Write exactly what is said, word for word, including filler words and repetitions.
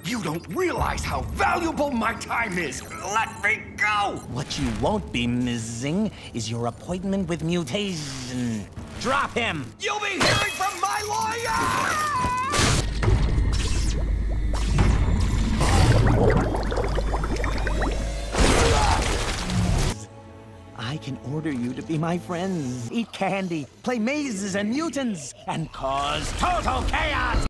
You don't realize how valuable my time is. Let me go! What you won't be missing is your appointment with Mutation. Drop him! You'll be hearing from my lawyer! I can order you to be my friends, eat candy, play mazes and mutants, and cause total chaos!